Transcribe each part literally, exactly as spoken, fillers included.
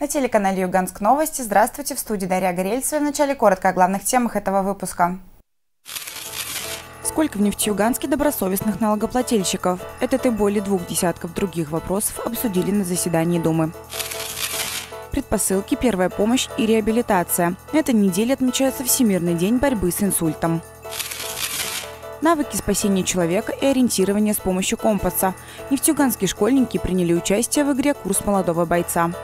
На телеканале Юганск новости. Здравствуйте, в студии Дарья Горельцева. В начале коротко о главных темах этого выпуска. Сколько в Нефтеюганске добросовестных налогоплательщиков? Этот и более двух десятков других вопросов обсудили на заседании Думы. Предпосылки, первая помощь и реабилитация. На этой неделе отмечается Всемирный день борьбы с инсультом. Навыки спасения человека и ориентирования с помощью компаса. Нефтеюганские школьники приняли участие в игре «Курс молодого бойца».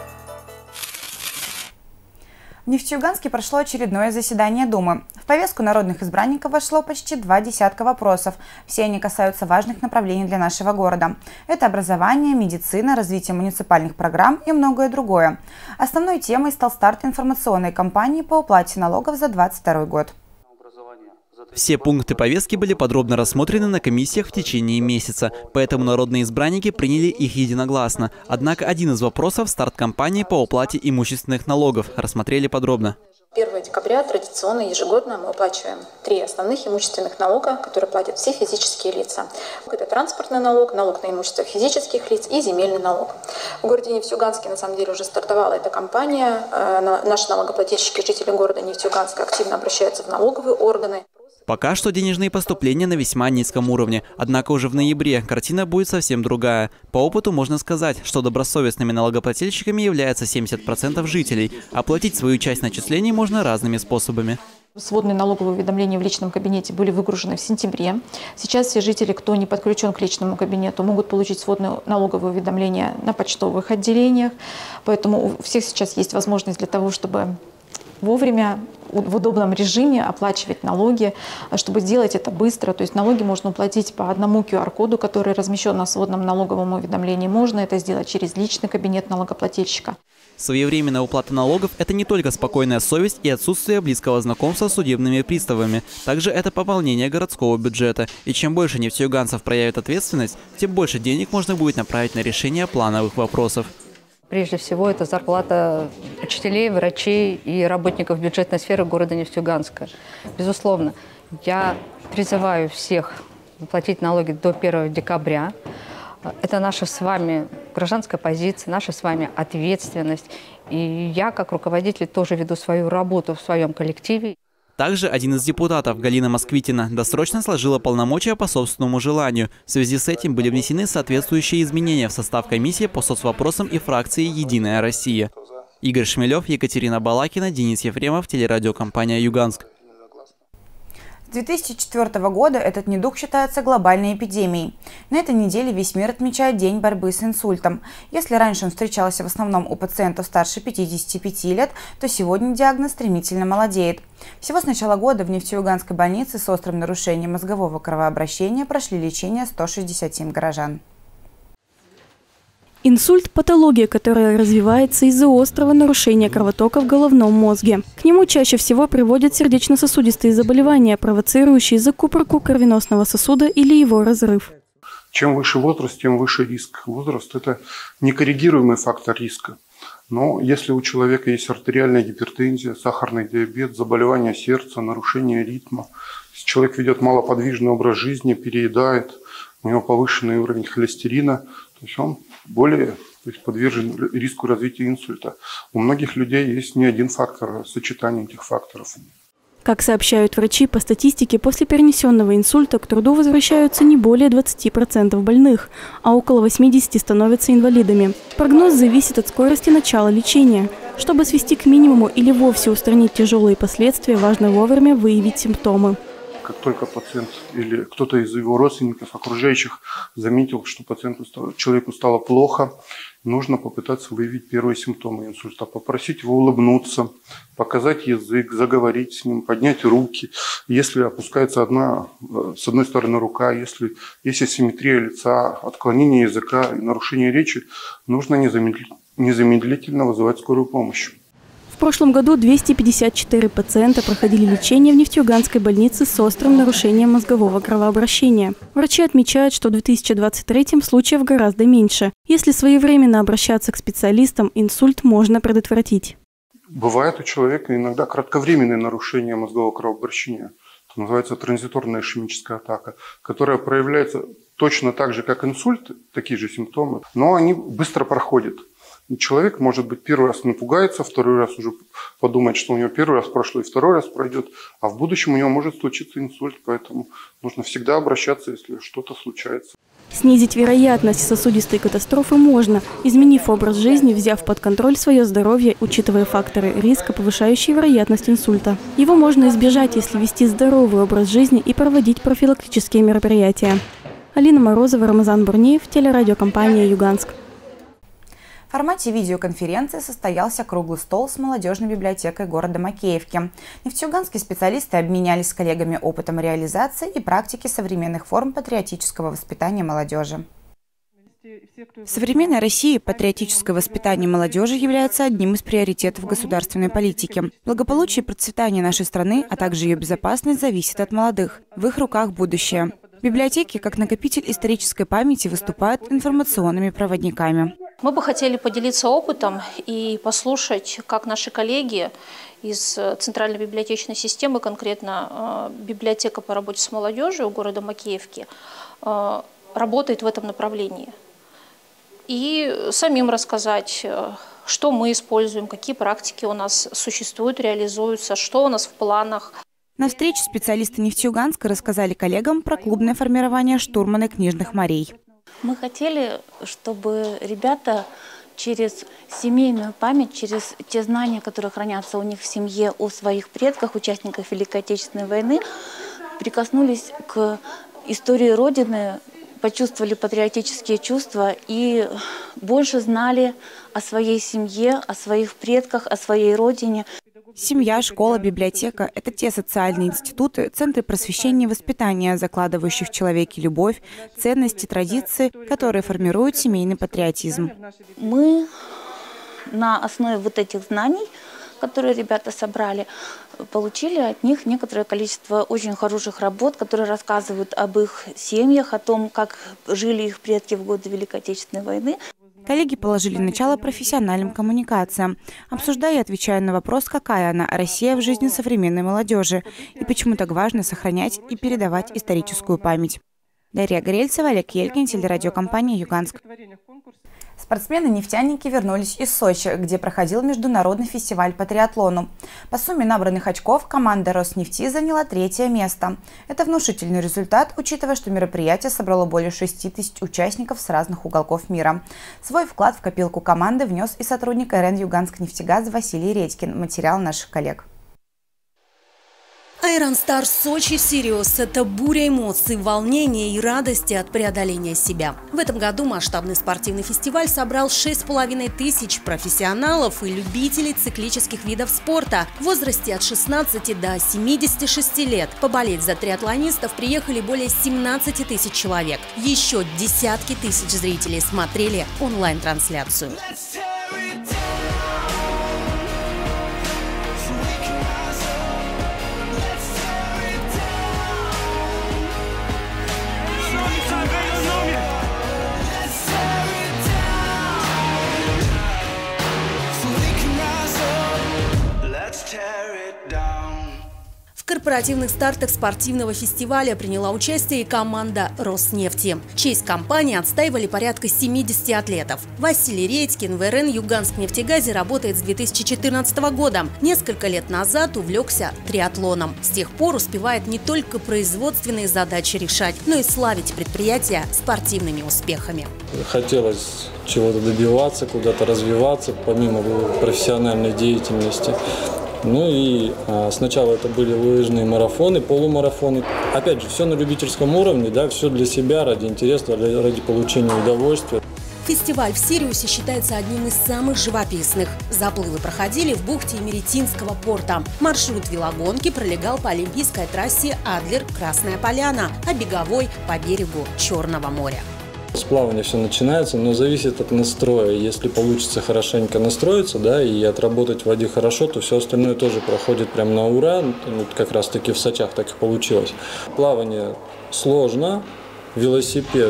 В Нефтеюганске прошло очередное заседание Думы. В повестку народных избранников вошло почти два десятка вопросов. Все они касаются важных направлений для нашего города. Это образование, медицина, развитие муниципальных программ и многое другое. Основной темой стал старт информационной кампании по уплате налогов за двадцать второй год. Все пункты повестки были подробно рассмотрены на комиссиях в течение месяца, поэтому народные избранники приняли их единогласно. Однако один из вопросов – старт кампании по уплате имущественных налогов – рассмотрели подробно. первого декабря традиционно ежегодно мы уплачиваем три основных имущественных налога, которые платят все физические лица. Это транспортный налог, налог на имущество физических лиц и земельный налог. В городе Нефтеюганске на самом деле уже стартовала эта кампания. Наши налогоплательщики, жители города Нефтеюганска активно обращаются в налоговые органы. Пока что денежные поступления на весьма низком уровне. Однако уже в ноябре картина будет совсем другая. По опыту можно сказать, что добросовестными налогоплательщиками являются семьдесят процентов жителей. Оплатить свою часть начислений можно разными способами. Сводные налоговые уведомления в личном кабинете были выгружены в сентябре. Сейчас все жители, кто не подключен к личному кабинету, могут получить сводные налоговые уведомления на почтовых отделениях. Поэтому у всех сейчас есть возможность для того, чтобы вовремя, в удобном режиме оплачивать налоги, чтобы сделать это быстро. То есть налоги можно уплатить по одному ку ар коду, который размещен на сводном налоговом уведомлении. Можно это сделать через личный кабинет налогоплательщика. Своевременная уплата налогов – это не только спокойная совесть и отсутствие близкого знакомства с судебными приставами. Также это пополнение городского бюджета. И чем больше нефтеюганцев проявит ответственность, тем больше денег можно будет направить на решение плановых вопросов. Прежде всего, это зарплата учителей, врачей и работников бюджетной сферы города Нефтеюганска. Безусловно, я призываю всех платить налоги до первого декабря. Это наша с вами гражданская позиция, наша с вами ответственность. И я, как руководитель, тоже веду свою работу в своем коллективе. Также один из депутатов, Галина Москвитина, досрочно сложила полномочия по собственному желанию. В связи с этим были внесены соответствующие изменения в состав комиссии по соцвопросам и фракции «Единая Россия». Игорь Шмелев, Екатерина Балакина, Денис Ефремов, телерадиокомпания «Юганск». С две тысячи четвёртого года этот недуг считается глобальной эпидемией. На этой неделе весь мир отмечает День борьбы с инсультом. Если раньше он встречался в основном у пациентов старше пятидесяти пяти лет, то сегодня диагноз стремительно молодеет. Всего с начала года в Нефтеюганской больнице с острым нарушением мозгового кровообращения прошли лечение сто шестьдесят семь горожан. Инсульт – патология, которая развивается из-за острого нарушения кровотока в головном мозге. К нему чаще всего приводят сердечно-сосудистые заболевания, провоцирующие закупорку кровеносного сосуда или его разрыв. Чем выше возраст, тем выше риск. Возраст – это некоррегируемый фактор риска. Но если у человека есть артериальная гипертензия, сахарный диабет, заболевание сердца, нарушение ритма, если человек ведет малоподвижный образ жизни, переедает, у него повышенный уровень холестерина, то есть он более то есть подвержен риску развития инсульта. У многих людей есть не один фактор, а сочетание этих факторов. Как сообщают врачи, по статистике, после перенесенного инсульта к труду возвращаются не более двадцати процентов больных, а около восьмидесяти процентов становятся инвалидами. Прогноз зависит от скорости начала лечения. Чтобы свести к минимуму или вовсе устранить тяжелые последствия, важно вовремя выявить симптомы. Как только пациент или кто-то из его родственников, окружающих заметил, что пациенту стало, человеку стало плохо, нужно попытаться выявить первые симптомы инсульта, попросить его улыбнуться, показать язык, заговорить с ним, поднять руки. Если опускается одна, с одной стороны рука, если есть асимметрия лица, отклонение языка и нарушение речи, нужно незамедлительно вызывать скорую помощь. В прошлом году двести пятьдесят четыре пациента проходили лечение в Нефтеюганской больнице с острым нарушением мозгового кровообращения. Врачи отмечают, что в две тысячи двадцать третьем случаев гораздо меньше. Если своевременно обращаться к специалистам, инсульт можно предотвратить. Бывает у человека иногда кратковременное нарушение мозгового кровообращения. Это называется транзиторная ишемическая атака, которая проявляется точно так же, как инсульт, такие же симптомы, но они быстро проходят. человек, может быть, первый раз напугается, второй раз уже подумает, что у него первый раз прошло и второй раз пройдет, а в будущем у него может случиться инсульт, поэтому нужно всегда обращаться, если что-то случается. Снизить вероятность сосудистой катастрофы можно, изменив образ жизни, взяв под контроль свое здоровье, учитывая факторы риска, повышающие вероятность инсульта. Его можно избежать, если вести здоровый образ жизни и проводить профилактические мероприятия. Алина Морозова, Рамазан Бурнеев, телерадиокомпания «Юганск». В формате видеоконференции состоялся круглый стол с молодежной библиотекой города Макеевки. Нефтеюганские специалисты обменялись с коллегами опытом реализации и практики современных форм патриотического воспитания молодежи. В современной России патриотическое воспитание молодежи является одним из приоритетов государственной политики. Благополучие и процветание нашей страны, а также ее безопасность зависит от молодых. В их руках будущее. Библиотеки, как накопитель исторической памяти, выступают информационными проводниками. Мы бы хотели поделиться опытом и послушать, как наши коллеги из Центральной библиотечной системы, конкретно библиотека по работе с молодежью города Макеевки, работает в этом направлении. И самим рассказать, что мы используем, какие практики у нас существуют, реализуются, что у нас в планах. На встрече специалисты Нефтеюганска рассказали коллегам про клубное формирование «Штурманы книжных морей». Мы хотели, чтобы ребята через семейную память, через те знания, которые хранятся у них в семье, о своих предках, участниках Великой Отечественной войны, прикоснулись к истории Родины, почувствовали патриотические чувства и больше знали о своей семье, о своих предках, о своей родине. Семья, школа, библиотека – это те социальные институты, центры просвещения и воспитания, закладывающие в человеке любовь, ценности, традиции, которые формируют семейный патриотизм. Мы на основе вот этих знаний, которые ребята собрали, получили от них некоторое количество очень хороших работ, которые рассказывают об их семьях, о том, как жили их предки в годы Великой Отечественной войны. Коллеги положили начало профессиональным коммуникациям, обсуждая и отвечая на вопрос, какая она, Россия, в жизни современной молодежи, и почему так важно сохранять и передавать историческую память. Дарья Горельцева, Олег Елькин, телерадиокомпания «Юганск». Спортсмены-нефтяники вернулись из Сочи, где проходил международный фестиваль по триатлону. По сумме набранных очков команда Роснефти заняла третье место. Это внушительный результат, учитывая, что мероприятие собрало более шести тысяч участников с разных уголков мира. Свой вклад в копилку команды внес и сотрудник эр эн «Юганск-Нефтегаз» Василий Редькин. Материал наших коллег. Iron Star Сочи Сириус – это буря эмоций, волнения и радости от преодоления себя. В этом году масштабный спортивный фестиваль собрал шесть с половиной тысяч профессионалов и любителей циклических видов спорта в возрасте от шестнадцати до семидесяти шести лет. Поболеть за триатлонистов приехали более семнадцати тысяч человек. Еще десятки тысяч зрителей смотрели онлайн-трансляцию. В корпоративных стартах спортивного фестиваля приняла участие и команда Роснефти. Честь компании отстаивали порядка семидесяти атлетов. Василий Редькин в эр эн «Юганск-Нефтегазе» работает с две тысячи четырнадцатого года. Несколько лет назад увлекся триатлоном. С тех пор успевает не только производственные задачи решать, но и славить предприятия спортивными успехами. Хотелось чего-то добиваться, куда-то развиваться, помимо профессиональной деятельности. Ну и а, сначала это были лыжные марафоны, полумарафоны. Опять же, все на любительском уровне, да, все для себя, ради интереса, ради получения удовольствия. Фестиваль в Сириусе считается одним из самых живописных. Заплывы проходили в бухте Имеретинского порта. Маршрут велогонки пролегал по олимпийской трассе Адлер-Красная Поляна, а беговой – по берегу Черного моря. С плавания все начинается, но зависит от настроя. Если получится хорошенько настроиться, да, и отработать в воде хорошо, то все остальное тоже проходит прям на ура. Вот как раз таки в Сочах так и получилось. Плавание сложно, велосипед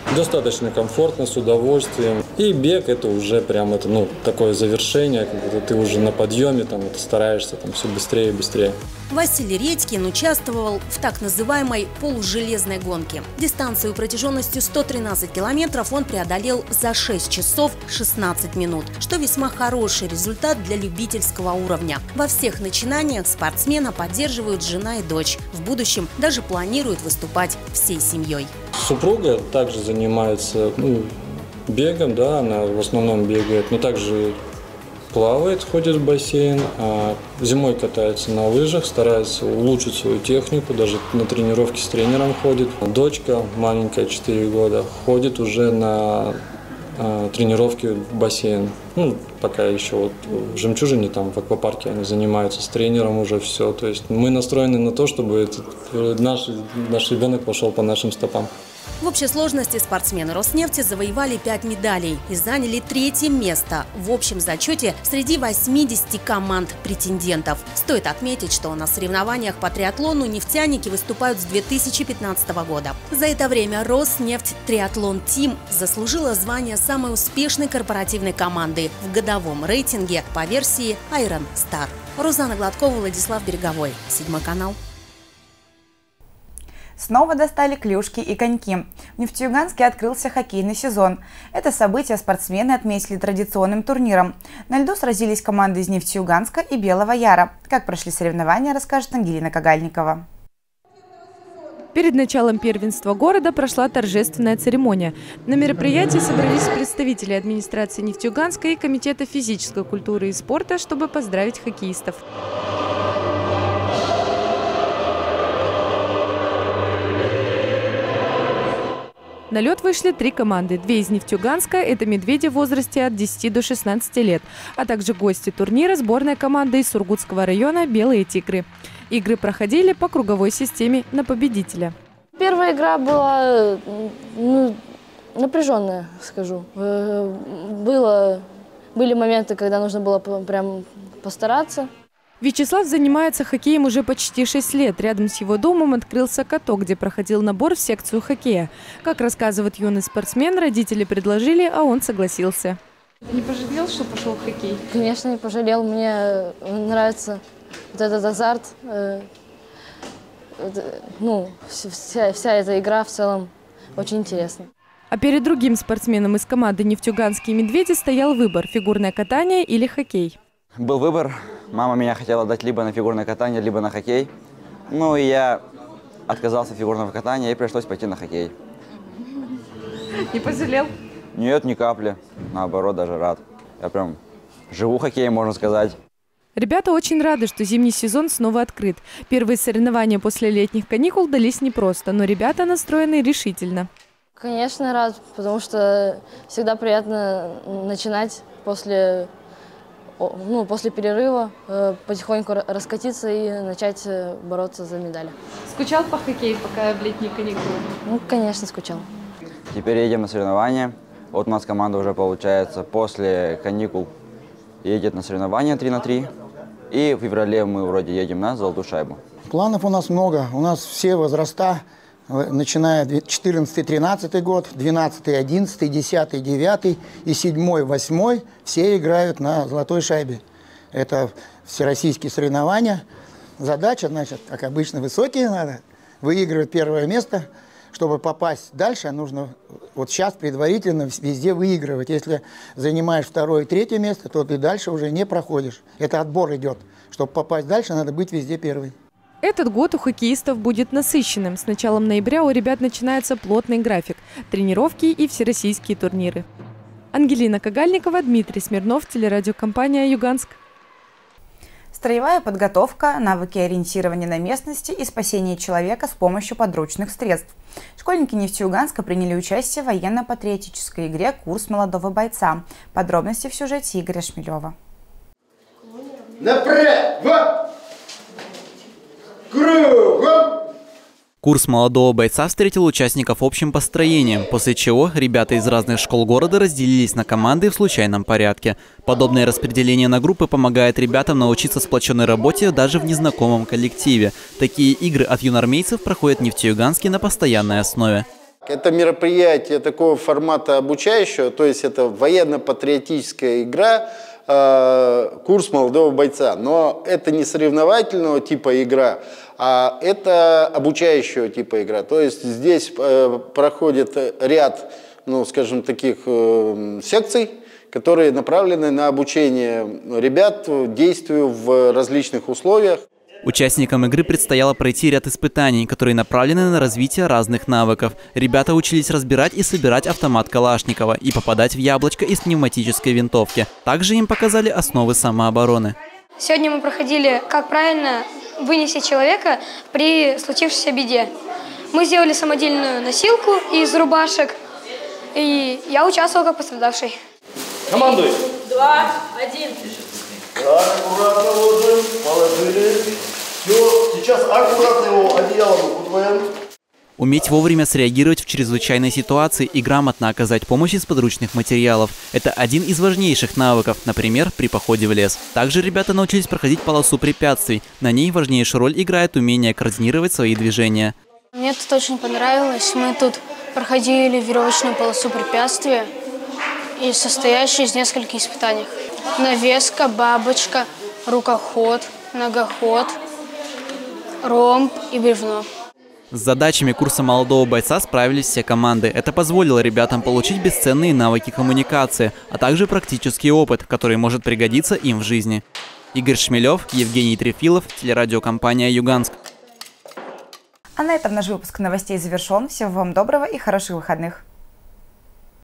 Достаточно комфортно, с удовольствием. И бег – это уже прям это, ну, такое завершение, когда ты уже на подъеме, там, это стараешься там, все быстрее и быстрее. Василий Редькин участвовал в так называемой полужелезной гонке. Дистанцию протяженностью сто тринадцать километров он преодолел за шесть часов шестнадцать минут, что весьма хороший результат для любительского уровня. Во всех начинаниях спортсмена поддерживают жена и дочь. В будущем даже планируют выступать всей семьей. Супруга также занимается ну, бегом, да, она в основном бегает, но также плавает, ходит в бассейн, а зимой катается на лыжах, старается улучшить свою технику, даже на тренировки с тренером ходит. Дочка маленькая, четыре года, ходит уже на а, тренировки в бассейн. Ну, пока еще вот в «Жемчужине», там в аквапарке они занимаются с тренером уже все. То есть мы настроены на то, чтобы этот, наш, наш ребенок пошел по нашим стопам. В общей сложности спортсмены Роснефти завоевали пять медалей и заняли третье место в общем зачете среди восьмидесяти команд претендентов. Стоит отметить, что на соревнованиях по триатлону нефтяники выступают с две тысячи пятнадцатого года. За это время Роснефть Триатлон Тим заслужила звание самой успешной корпоративной команды в годовом рейтинге по версии Iron Star. Рузана Гладкова, Владислав Береговой, Седьмой канал. Снова достали клюшки и коньки. В Нефтеюганске открылся хоккейный сезон. Это событие спортсмены отметили традиционным турниром. На льду сразились команды из Нефтеюганска и Белого Яра. Как прошли соревнования, расскажет Ангелина Кагальникова. Перед началом первенства города прошла торжественная церемония. На мероприятии собрались представители администрации Нефтеюганска и Комитета физической культуры и спорта, чтобы поздравить хоккеистов. На лед вышли три команды. Две из Нефтеюганска – это «Медведи» в возрасте от десяти до шестнадцати лет, а также гости турнира – сборная команда из Сургутского района «Белые тигры». Игры проходили по круговой системе на победителя. Первая игра была ну, напряженная, скажу. Было, были моменты, когда нужно было прям постараться. Вячеслав занимается хоккеем уже почти шесть лет. Рядом с его домом открылся каток, где проходил набор в секцию хоккея. Как рассказывает юный спортсмен, родители предложили, а он согласился. Не пожалел, что пошел в хоккей? Конечно, не пожалел. Мне нравится вот этот азарт. Ну, вся, вся эта игра в целом очень интересна. А перед другим спортсменом из команды «Нефтеюганские медведи» стоял выбор – фигурное катание или хоккей. Был выбор. Мама меня хотела дать либо на фигурное катание, либо на хоккей. Ну и я отказался от фигурного катания и пришлось пойти на хоккей. Не пожалел? Нет, ни капли. Наоборот, даже рад. Я прям живу хоккеем, можно сказать. Ребята очень рады, что зимний сезон снова открыт. Первые соревнования после летних каникул дались непросто, но ребята настроены решительно. Конечно, рад, потому что всегда приятно начинать после... Ну, после перерыва э, потихоньку раскатиться и начать э, бороться за медали. Скучал по хоккею, пока в летние каникулы? Ну, конечно, скучал. Теперь едем на соревнования. Вот у нас команда уже, получается, после каникул едет на соревнования три на три. И в феврале мы вроде едем на золотую шайбу. Планов у нас много. У нас все возраста, начиная четырнадцатый тринадцатый год, двенадцатый одиннадцатый, десятый девятый и седьмой восьмой, все играют на золотой шайбе. Это всероссийские соревнования. Задача, значит, как обычно, высокие надо. Выигрывать первое место. Чтобы попасть дальше, нужно вот сейчас предварительно везде выигрывать. Если занимаешь второе и третье место, то ты дальше уже не проходишь. Это отбор идет. Чтобы попасть дальше, надо быть везде первый. Этот год у хоккеистов будет насыщенным. С началом ноября у ребят начинается плотный график – тренировки и всероссийские турниры. Ангелина Кагальникова, Дмитрий Смирнов, телерадиокомпания «Юганск». Строевая подготовка, навыки ориентирования на местности и спасение человека с помощью подручных средств. Школьники Нефтеюганска приняли участие в военно-патриотической игре «Курс молодого бойца». Подробности в сюжете Игоря Шмелева. Направо! Кругом! Курс молодого бойца встретил участников общим построением, после чего ребята из разных школ города разделились на команды в случайном порядке. Подобное распределение на группы помогает ребятам научиться сплоченной работе даже в незнакомом коллективе. Такие игры от юноармейцев проходят в Нефтеюганске на постоянной основе. Это мероприятие такого формата обучающего, то есть это военно-патриотическая игра, э, курс молодого бойца. Но это не соревновательного типа игра, а это обучающего типа игра. То есть здесь э, проходит ряд, ну, скажем, таких э, секций, которые направлены на обучение ребят действию в различных условиях. Участникам игры предстояло пройти ряд испытаний, которые направлены на развитие разных навыков. Ребята учились разбирать и собирать автомат Калашникова и попадать в яблочко из пневматической винтовки. Также им показали основы самообороны. Сегодня мы проходили, как правильно вынести человека при случившейся беде. Мы сделали самодельную носилку из рубашек, и я участвовал как пострадавший. Командуй! Два, один. Так, аккуратно ложим, положили. Все, сейчас аккуратно его одеялом укутываем. Уметь вовремя среагировать в чрезвычайной ситуации и грамотно оказать помощь из подручных материалов – это один из важнейших навыков, например, при походе в лес. Также ребята научились проходить полосу препятствий. На ней важнейшую роль играет умение координировать свои движения. Мне тут очень понравилось. Мы тут проходили веревочную полосу препятствия, и состоящую из нескольких испытаний. Навеска, бабочка, рукоход, ногоход, ромб и бревно. С задачами курса молодого бойца справились все команды. Это позволило ребятам получить бесценные навыки коммуникации, а также практический опыт, который может пригодиться им в жизни. Игорь Шмелев, Евгений Трефилов, телерадиокомпания «Юганск». А на этом наш выпуск новостей завершен. Всего вам доброго и хороших выходных.